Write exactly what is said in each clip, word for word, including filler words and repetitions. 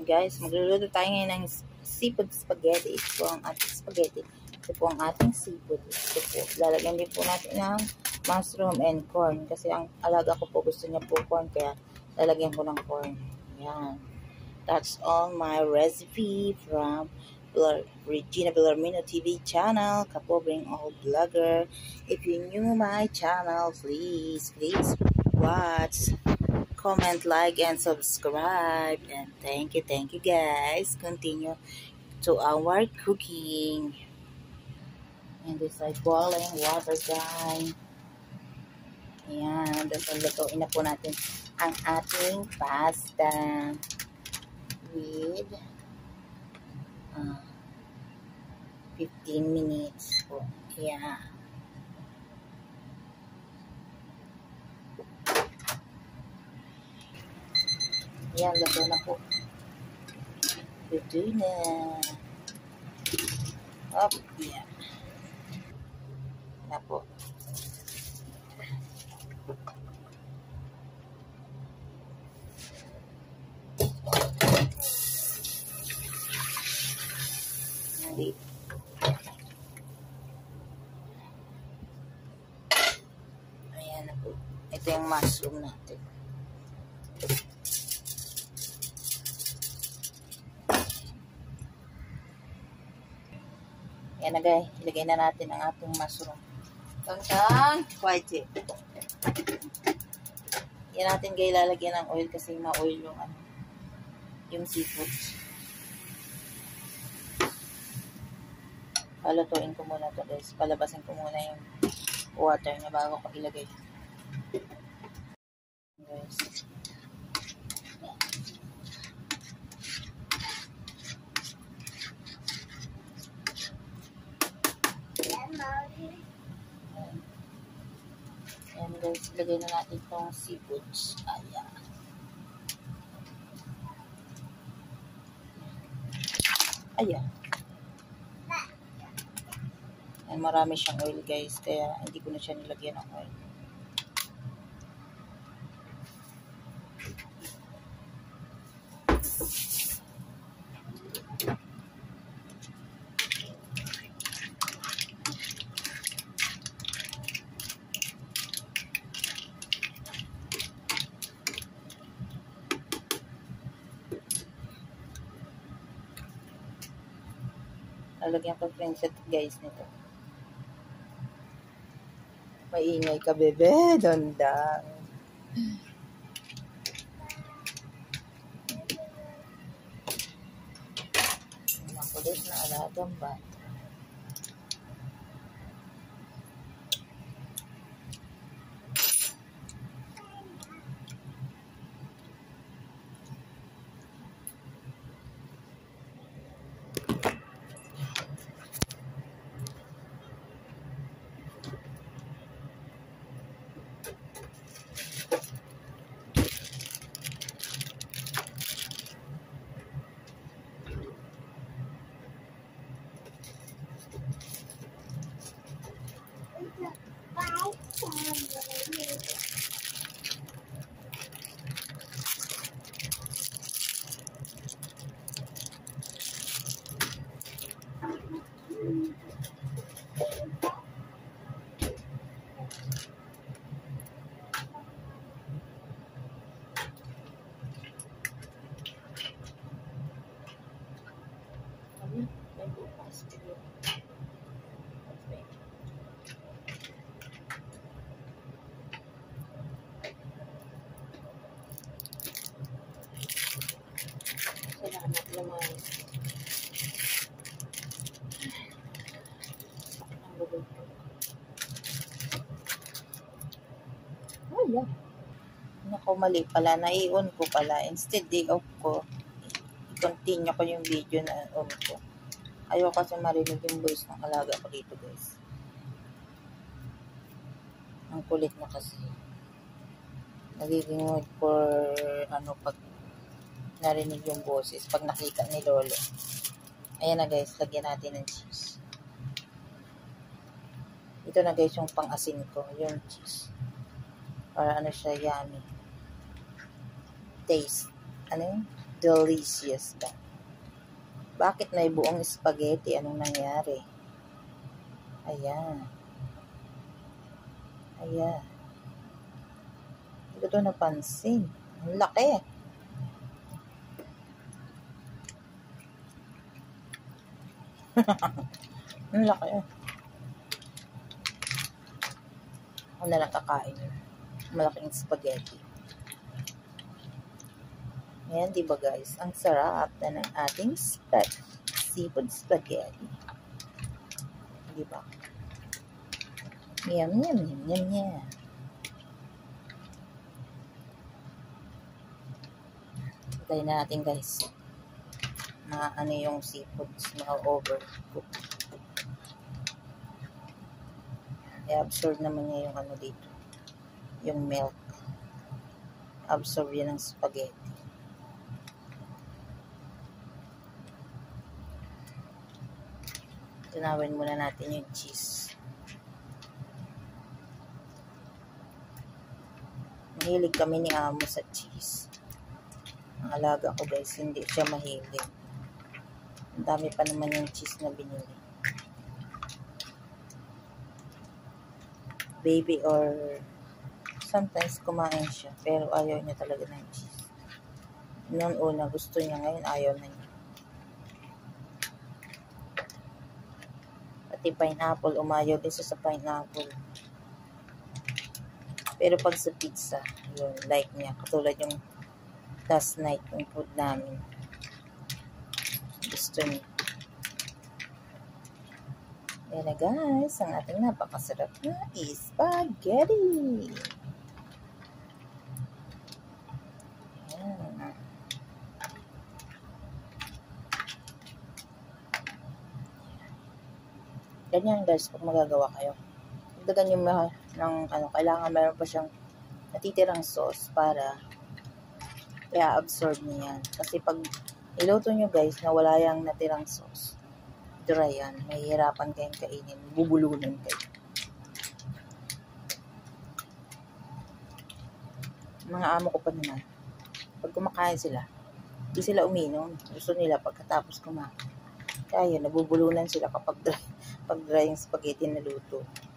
Ayan guys, magluluto tayo ngayon ng seafood spaghetti. Ito po ang ating spaghetti. Ito po ang ating seafood. Ito po. Lalagyan din po natin ng mushroom and corn. Kasi ang alaga ko po gusto niya po corn. Kaya lalagyan ko ng corn. Ayan. That's all my recipe from Regina Villarmino T V channel. Kapobring Old Vlogger. If you new my channel, please, please watch. Comment, like, and subscribe. And thank you, thank you guys. Continue to our cooking. And this is boiling water, guys. Ayan, lutuin na po natin ang ating pasta with uh, fifteen minutes po. Ayan. Ayan, luto na po. Luto na. Up, yeah. Na po. Hindi. Ayan na po. Ito yung mushroom natin. Yan na guys, ilagay na natin ang ating mushroom. Tantang, quiet. Yan natin guys, lalagyan ng oil kasi ma-oil yung ano, yung seafood. Palutuin ko muna to guys. Palabasin ko muna yung water na bago ko ilagay. Guys. Ayan guys, ilagay na natin itong seafoods. Ayan. Ayan. Ayan, marami siyang oil guys, kaya hindi ko na siya nilagyan ng oil. Lalagyan ko friendset guys nito. Maingay ka bebe, dondang. Makulit na alagang bata. Salamat naman. Ang bubog ko. Oh, yeah. Naku, mali pala. Nai-on ko pala. Instead, i-off ko. I-continue ko yung video na on ko. Ayaw kasi marinig yung voice ng alaga ko dito, guys. Ang kulit na kasi. Nagiging mood for, ano, pag narinig yung boses pag nakita ni Lolo. Ayan na guys, lagyan natin ng cheese. Ito na guys yung pang-asin ko, yung cheese. Para ano siya, yummy. Taste. Ano yun? Delicious ba? Bakit may buong spaghetti? Anong nangyari? Ayan. Ayan. Hindi ko ito napansin. Ang laki. Ang laki. Ako na lang kakain. Malaking spaghetti. Ayan, diba guys? Ang sarap na ng ating spag seafood spaghetti. Diba? Yum, yum, yum, yum, yum. Hintayin na natin guys. Na ano yung seafoods na overcook. I-absorb naman niya yung ano dito. Yung milk. Absorb yan ng spaghetti. Tunawin muna natin yung cheese. Mahilig kami ni Amo sa cheese. Ang alaga ko guys, hindi siya mahilig. Ang dami pa naman yung cheese na binili. Baby or sometimes kumain siya, pero ayaw niya talaga ng cheese. Noon una gusto niya, ngayon ayaw na niya. Pati pineapple, umayaw din siya sa pineapple. Pero pag sa pizza, yun, like niya. Katulad yung last night yung food namin. Gusto niya. Yan na guys, ang ating napakasarap na spaghetti. Yan. Ganyan guys, pag magagawa kayo. Dagdagan yung ng ano, kailangan meron pa siyang natitirang sauce para i-absorb niya yan. Kasi pag iluto nyo guys na wala yung natirang sauce, dry yan, mahihirapan kayong kainin, bubulunan kayo. Mga amo ko pa naman, pag kumakain sila, hindi sila uminom. Gusto nila pagkatapos kumain. Kaya yun, nabubulunan sila kapag dry, pag dry yung spaghetti na luto.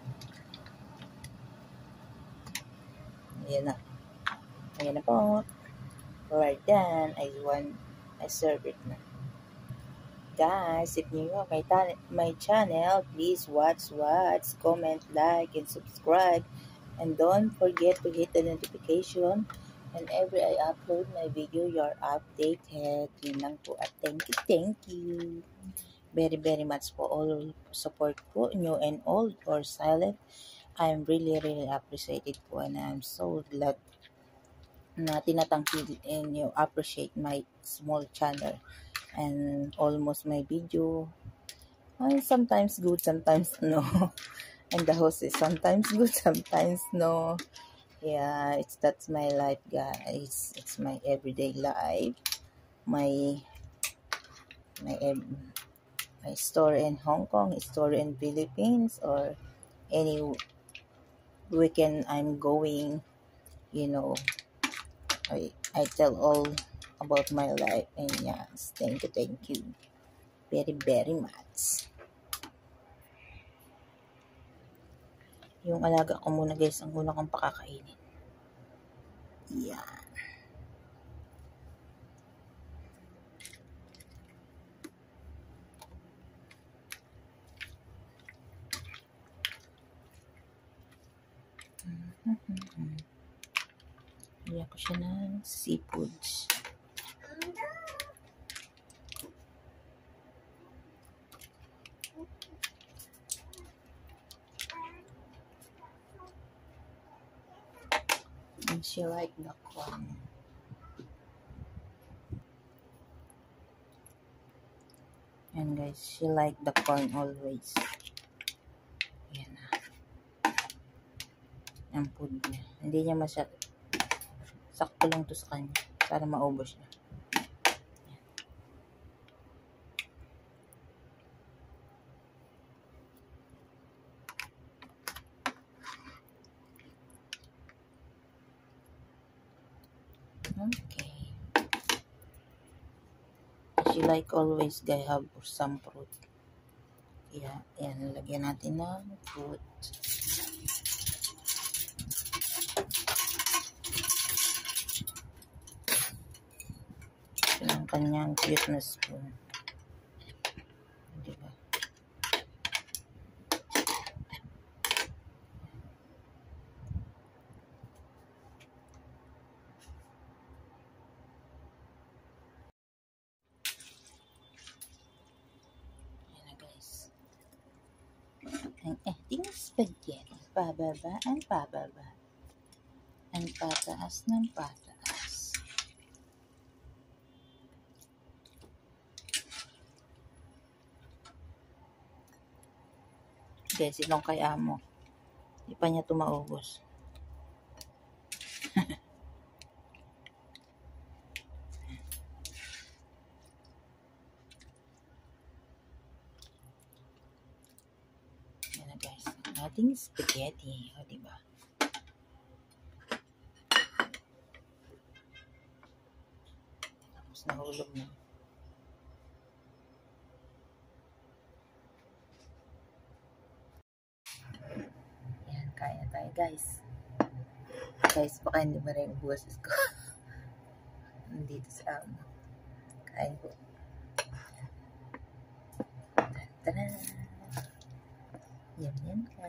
Ayan na. Ayan na po. Right then, I want, I serve it na. Guys, if new to my, my channel, please watch, watch, comment, like, and subscribe. And don't forget to hit the notification. Whenever I upload my video, you're updated. Yun lang po. At thank you, thank you. Very, very much for all support po, new and old or silent. I'm really, really appreciated po. And I'm so glad na tinatangkil and you appreciate my small channel and almost my video. And sometimes good, sometimes no. And the host is sometimes good, sometimes no. Yeah, it's that's my life, guys. It's my everyday life. My my my story in Hong Kong, story in Philippines, or any weekend I'm going, you know. I, I tell all about my life, and yes, thank you, thank you very, very much. Yung alaga ko muna guys, ang una kong pakakainin. Yan. Mm-hmm. Kaya ko siya ng seafoods. And she like the corn. And guys, she like the corn always. Yan na. Ang food niya. Hindi niya masyad. Sakto lang to sa kanya. Para maubos niya. Okay. She like always guy have some fruit. Kaya, yan, lagyan natin ng fruit. Yan ang kanyang cute na spoon. Diba? Yan na guys. Ang ating spaghetti. Pababa ang pababa. Ang pataas ng pataas. Guys, itong kay amo. Di pa niya tumaubos. Yan na guys. Ang ating spaghetti. O, diba? Tapos nahulog na. Yan, kaya tayo guys. Guys, baka hindi mo rin yung boses ko. Nandito sa amo. Kain po. Tara! Yan, yan ka.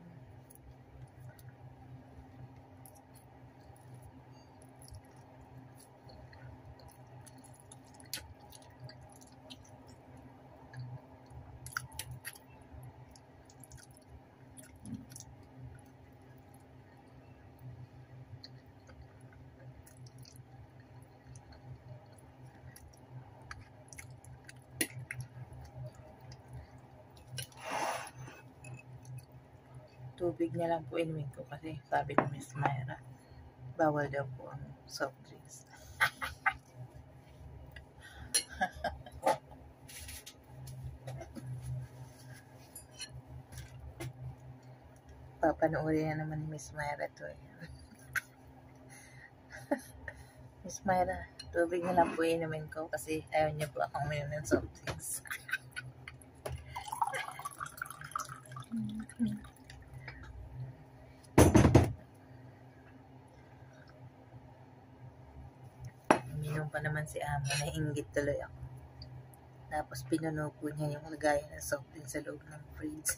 Tubig na lang po inumin ko kasi sabi ni Miss Myra, bawal daw po ang soft drinks. Papanoorin na naman ni Miss Myra to eh. Miss Myra, tubig na lang po inumin ko kasi ayaw niya po akong uminom ng soft drinks. Uminom pa naman si Amo, nainggit tuloy ako. Tapos pinuno po niya yung lagayan ng soft drinks sa loob ng fridge.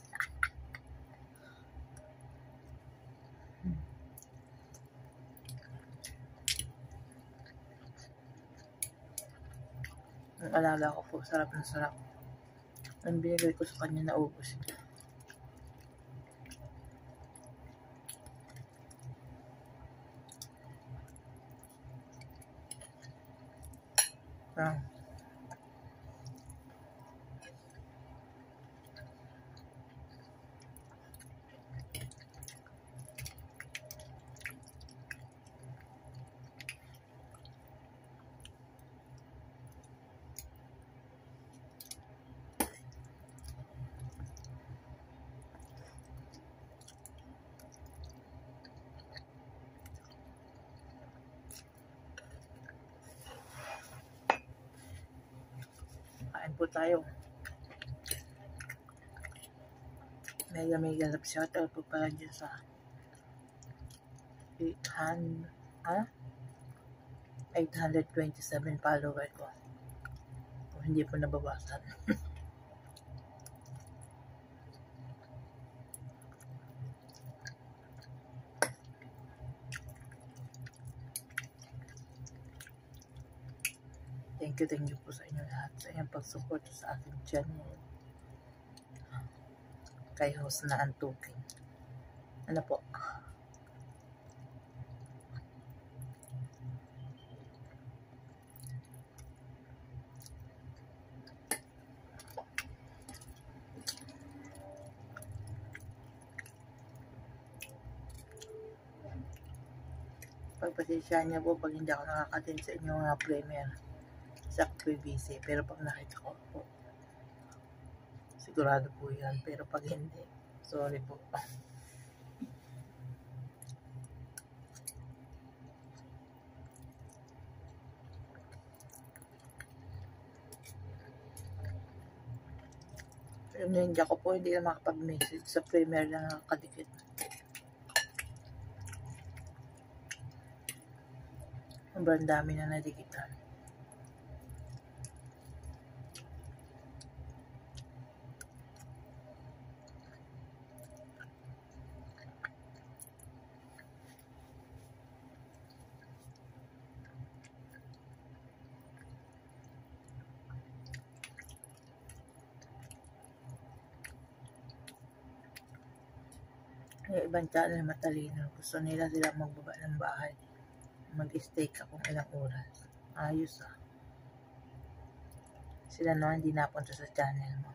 Ang alala ko po, sarap na sarap. Ang binigay ko sa kanya na ubos niya. Ah. Kain po tayo. Mega mega love shoutout po pala dyan sa eight hundred, ah? eight hundred twenty-seven follower ko. Kung hindi po nabawasan. Thank you, thank you po sa inyo lahat sa inyong pag-support sa aking channel. Kay host na antukin. Ano po? Pagpasensya niya po pag hindi ako nakakatin sa inyong mga premiere sa P V C, pero pag nakita ko po, sigurado po yan, pero pag hindi, sorry po. Yung ninja ko po hindi na makapag-message sa premier na nakakadikit. Sobrang dami na nadikitan. Yung ibang channel matalino. Gusto nila sila magbaba ng bahay. Mag-stay ka kung ilang oras. Ayos ah. Sila naman hindi napunta sa channel mo.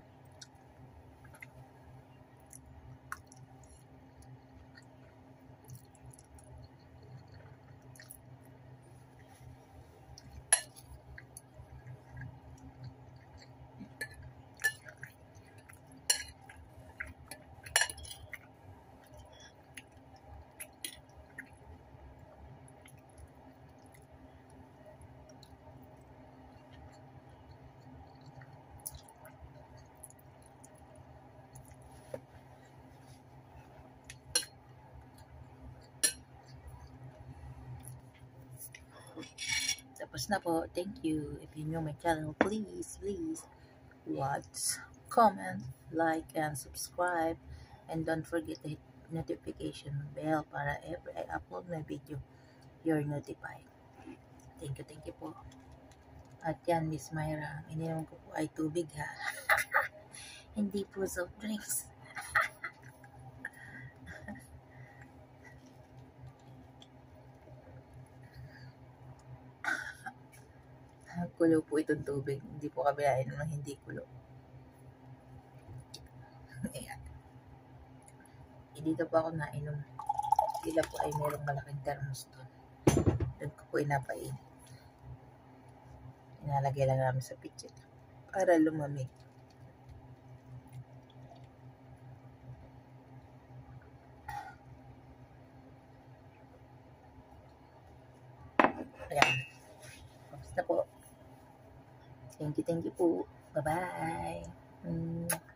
Tapos na po. Thank you. If you know my channel, please, please watch, comment, like, and subscribe. And don't forget to hit notification bell para every I upload my video, you're notified. Thank you, thank you po. At yan, Miss Myra, ininom ko po ay tubig ha. Hindi po soft drinks. Kulo po itong tubig. Hindi po kami nainom ng hindi kulo. Ayan. Dito po ako nainom. Sila po ay merong malaking thermos doon. Doon ko po inapain. Inalagay lang namin sa pitchet para lumamig. Ayan. Tapos na po. Thank you, thank you po. Bye-bye. Mm.